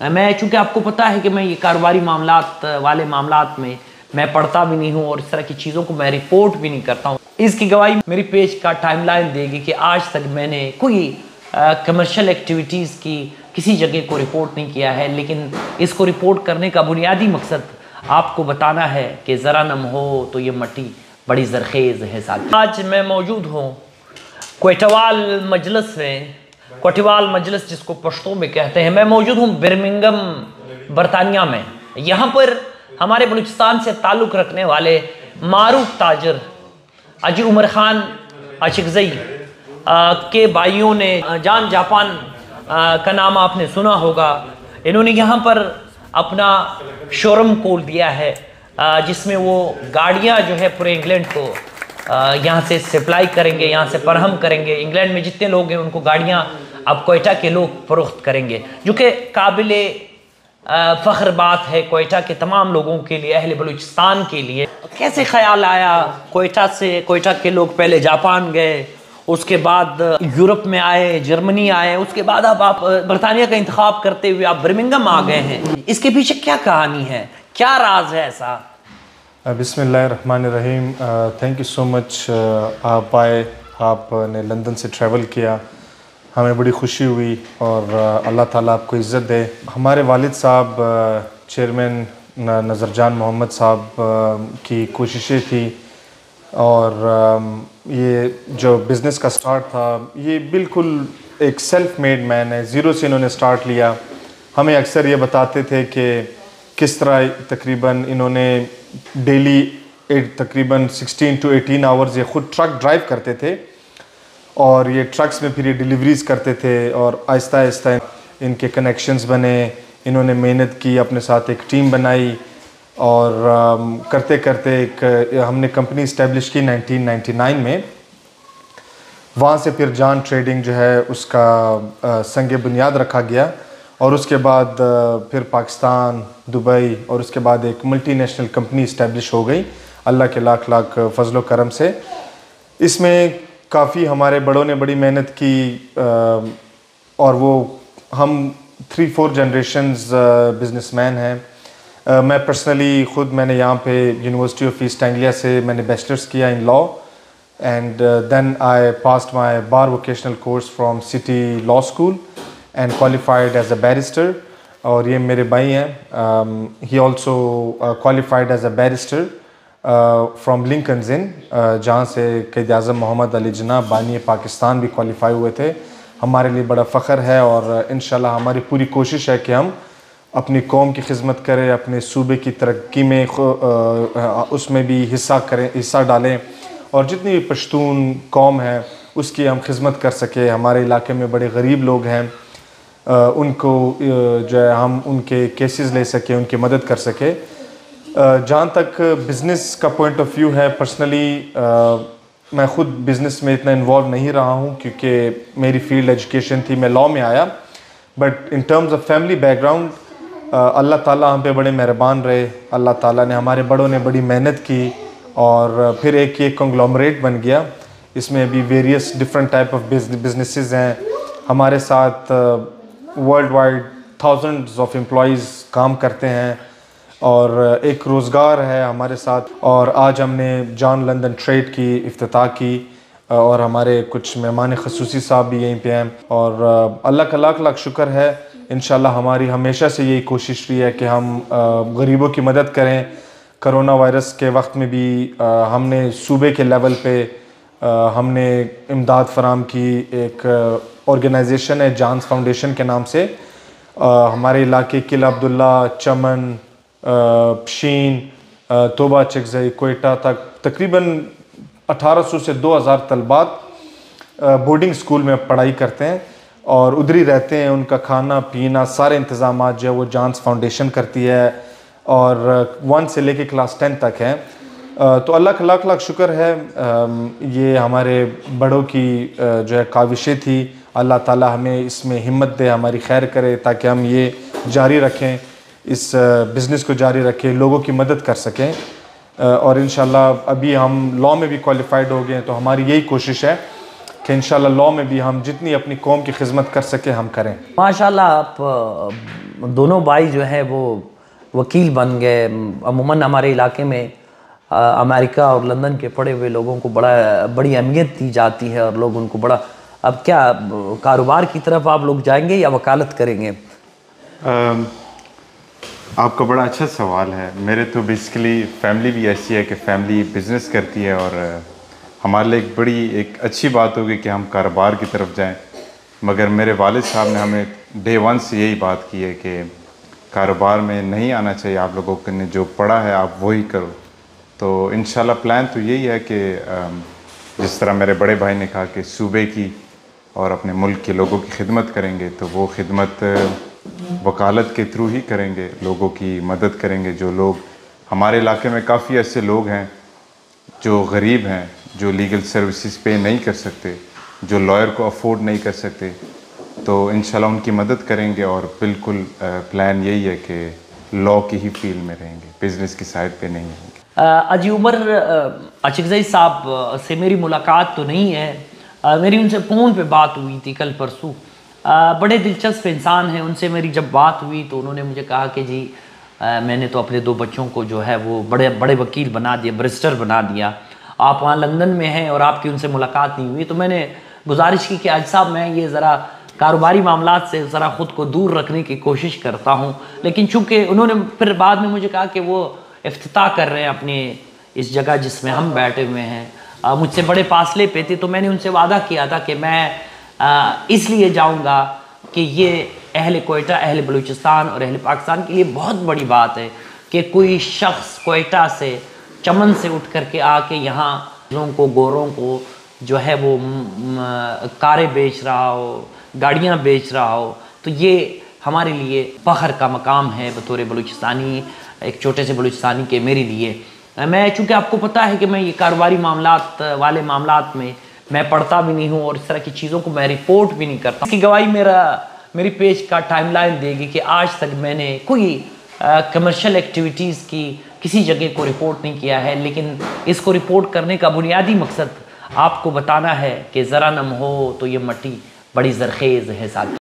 میں چونکہ آپ کو پتہ ہے کہ میں یہ کاروباری معاملات میں میں پڑھتا بھی نہیں ہوں اور اس طرح کی چیزوں کو میں رپورٹ بھی نہیں کرتا ہوں. اس کی گواہی میری پیج کا ٹائم لائن دے گی کہ آج تک میں نے کوئی کمرشل ایکٹیویٹیز کی کسی جگہ کو رپورٹ نہیں کیا ہے، لیکن اس کو رپورٹ کرنے کا بنیادی مقصد آپ کو بتانا ہے کہ ذرا نم ہو تو یہ مٹی بڑی زرخیز ہے. ساتھ آج میں موجود ہوں کوئٹوال مجلس میں. کوئٹوال مجلس جس کو پشتو میں کہتے ہیں. میں موجود ہوں برمنگم برطانیہ میں. یہاں پر ہمارے بلوچستان سے تعلق رکھنے والے معروف تاجر حاجی عمر خان اشکزئی کے بھائیوں نے جان جاپان کا نام آپ نے سنا ہوگا. انہوں نے یہاں پر اپنا شوروم کھول دیا ہے جس میں وہ گاڑیاں جو ہے پورے انگلینڈ کو یہاں سے سپلائی کریں گے، یہاں سے فراہم کریں گے. انگلینڈ میں جتنے لوگ ہیں ان کو گاڑیاں اب کوئٹہ کے لوگ فروخت کریں گے، جو کہ قابل فخر بات ہے کوئٹہ کے تمام لوگوں کے لیے، اہل بلوچستان کے لیے. کیسے خیال آیا کوئٹہ کے لوگ پہلے جاپان گئے، اس کے بعد یورپ میں آئے، جرمنی آئے، اس کے بعد اب آپ برطانیہ کا انتخاب کرتے ہوئے آپ برمنگم آ گئے ہیں. اس کے پیچھے کیا کہانی ہے، کیا راز ہے ایسا؟ بسم اللہ الرحمن الرحیم. Thank you so much. آپ آئے، آپ نے لندن سے ٹریول کیا، ہمیں بڑی خوشی ہوئی اور اللہ تعالیٰ آپ کو عزت دے. ہمارے والد صاحب چیئرمین نظر جان محمد صاحب کی کوششیں تھی اور یہ جو بزنس کا سٹارٹ تھا یہ بالکل ایک سیلف میڈ مین ہے. زیرو سے انہوں نے سٹارٹ لیا. ہمیں اکثر یہ بتاتے تھے کہ کس طرح تقریباً انہوں نے ڈیلی تقریباً 16 to 18 آورز یہ خود ٹرک ڈرائیو کرتے تھے اور یہ ٹرکس میں پھر یہ ڈیلیوریز کرتے تھے اور آہستہ آہستہ ان کے کنیکشنز بنے. انہوں نے محنت کی، اپنے ساتھ ایک ٹیم بنائی اور کرتے کرتے ہم نے کمپنی اسٹیبلش کی 1999 میں. وہاں سے پھر جان ٹریڈنگ جو ہے اس کا سنگ بنیاد رکھا گیا اور اس کے بعد پھر پاکستان، دبئی اور اس کے بعد ایک ملٹی نیشنل کمپنی اسٹیبلش ہو گئی اللہ کے لاکھ لاکھ فضل و کرم سے. اس میں کافی ہمارے بڑوں نے بڑی محنت کی اور وہ ہم 3-4 جنریشنز بزنس مین ہیں. میں پرسنلی میں نے یہاں پہ یونیورسٹی آف ایسٹ اینگلیا سے میں نے بیچلرس کیا in law and then I passed my bar vocational course from city law school and qualified as a barrister. اور یہ میرے بھائی ہیں. He also qualified as a barrister from Lincoln's Inn جہاں سے قائد اعظم محمد علی جناح بانی پاکستان بھی کوالیفائی ہوئے تھے. ہمارے لیے بڑا فخر ہے اور انشاءاللہ ہماری پوری کوشش ہے کہ ہم اپنی قوم کی خدمت کریں، اپنے صوبے کی ترقی میں اس میں بھی حصہ ڈالیں اور جتنی بھی پشتون قوم ہے اس کی ہم خدمت کر سکیں. ہمارے علاقے میں بڑے غریب لوگ ہیں، ان کو جو ہے ہم ان کے کیسز لے سکیں، ان کی مدد کر سکیں. جہاں تک بزنس کا پوائنٹ آف ویو ہے، پرسنلی میں خود بزنس میں اتنا انوالو نہیں رہا ہوں کیونکہ میری فیلڈ ایجوکیشن تھی، میں لاء میں آیا. But in terms of family background اللہ تعالیٰ ہم پہ بڑے مہربان رہے. اللہ تعالیٰ نے، ہمارے بڑوں نے بڑی محنت کی اور پھر ایک یہ کنگلومریٹ بن گیا. اس میں بھی various different type of businesses ہیں. ہمارے ساتھ worldwide thousands of employees کام کرتے ہیں اور ایک روزگار ہے ہمارے ساتھ. اور آج ہم نے جان لندن ٹریڈ کی افتتاح کی اور ہمارے کچھ مہمان خصوصی صاحب بھی یہیں پہ ہیں اور اللہ کا لاکھ لاکھ شکر ہے. انشاءاللہ ہماری ہمیشہ سے یہی کوشش رہی ہے کہ ہم غریبوں کی مدد کریں. کرونا وائرس کے وقت میں بھی ہم نے صوبے کے لیول پہ ہم نے امداد فراہم کی. ایک آرگنائزیشن ہے جانس فاؤنڈیشن کے نام سے. ہمارے علاقے قلعہ عبداللہ، چمن، پشین، توبہ چکزئی، کوئٹہ تک تقریباً 1800 سے 2000 طلبات بورڈنگ سکول میں پڑھائی کرتے ہیں اور ادھر ہی رہتے ہیں. ان کا کھانا پینا سارے انتظامات جو ہے وہ جانس فاؤنڈیشن کرتی ہے اور 1 سے لے کے کلاس 10 تک ہیں. تو اللہ کا لاکھ لاکھ شکر ہے. یہ ہمارے بڑوں کی جو ہے کاوشیں تھی. اللہ تعالیٰ ہمیں اس میں ہمت دے، ہماری خیر کرے تاکہ ہم یہ جاری رکھیں، اس بزنس کو جاری رکھیں، لوگوں کی مدد کر سکیں. اور انشاءاللہ ابھی ہم لاء میں بھی کوالیفائڈ ہو گئے ہیں تو ہماری یہی کوشش ہے کہ انشاءاللہ لاء میں بھی ہم جتنی اپنی قوم کی خدمت کر سکیں ہم کریں. ماشاءاللہ آپ دونوں بھائی جو ہے وہ وکیل بن گئے. عموماً ہمارے علاقے میں امریکہ اور لندن کے پڑھے ہوئے لوگوں کو بڑی اہمیت دی جاتی ہے اور لوگ ان کو بڑا. اب کیا کاروبار کی طرف آپ لوگ جائیں گے یا وکالت کریں گے؟ آپ کا بڑا اچھا سوال ہے. میرے تو بیسیکلی فیملی بھی ایسی ہے کہ فیملی بزنس کرتی ہے اور ہمارے لیے ایک اچھی بات ہوگی کہ ہم کاروبار کی طرف جائیں. مگر میرے والد صاحب نے ہمیں ڈے ون سے یہی بات کی ہے کہ کاروبار میں نہیں آنا چاہیے آپ لوگوں نے، جو پڑھا ہے آپ وہی کرو. تو انشاءاللہ پلان تو یہی ہے کہ جس طرح میرے بڑے بھائی نے کہا کہ صوبے کی اور اپنے ملک کے لوگوں کی خدمت کریں گے، تو وہ خدمت وکالت کے تھرو ہی کریں گے. لوگوں کی مدد کریں گے. جو لوگ ہمارے علاقے میں کافی ایسے لوگ ہیں جو غریب ہیں، جو لیگل سروسز پے نہیں کر سکتے، جو لائر کو افورڈ نہیں کر سکتے، تو انشاءاللہ ان کی مدد کریں گے. اور بالکل پلان یہی ہے کہ لاء کی ہی فیلڈ میں رہیں گے، بزنس کی سائڈ پہ نہیں رہیں گے. اجی عمر اچکزئی صاحب سے میری ملاقات تو نہیں ہے. میری ان سے فون پہ بات ہوئی تھی کل پرسوں. بڑے دلچسپ انسان ہیں. ان سے میری جب بات ہوئی تو انہوں نے مجھے کہا کہ جی میں نے تو اپنے 2 بچوں کو جو ہے وہ بڑے وکیل بنا دیا، بریسٹر بنا دیا. آپ وہاں لندن میں ہیں اور آپ کی ان سے ملاقات نہیں ہوئی. تو میں نے گزارش کی کہ آج صاحب میں یہ ذرا کاروباری معاملات سے ذرا خود کو دور رکھنے کی کوشش کرتا ہوں. لیکن چونکہ انہوں نے پھر بعد میں مجھے کہا کہ وہ افتتاح کر رہے ہیں اپنے اس جگہ جس میں ہم بیٹھے ہوئے ہیں، مجھ سے بڑے فاصلے پہ تھے. تو میں نے ان سے وعدہ کیا تھا کہ میں اس لیے جاؤں گا کہ یہ اہل کوئٹہ، اہل بلوچستان اور اہل پاکستان کے لیے بہت بڑی بات ہے کہ کوئی شخص کوئٹہ سے، چمن سے اٹھ کر کے آ کے یہاں لوگوں کو، گوروں کو جو ہے وہ کاریں بیچ رہا ہو، گاڑیاں بیچ رہا ہو. تو یہ ہمارے لیے فخر کا مقام ہے بطور بلوچستانی، ایک چھوٹے سے بلوچستانی کے میرے لیے. میں چونکہ آپ کو پتہ ہے کہ میں یہ کاروباری معاملات میں پڑھتا بھی نہیں ہوں اور اس طرح کی چیزوں کو میں رپورٹ بھی نہیں کرتا. اس کی گواہی میری پیج کا ٹائم لائن دے گی کہ آج تک میں نے کوئی کمرشل ایکٹیویٹیز کی کسی جگہ کو رپورٹ نہیں کیا ہے. لیکن اس کو رپورٹ کرنے کا بنیادی مقصد آپ کو بتانا ہے کہ ذرا نم ہو تو یہ مٹی بڑی زرخیز ہے ساتھ.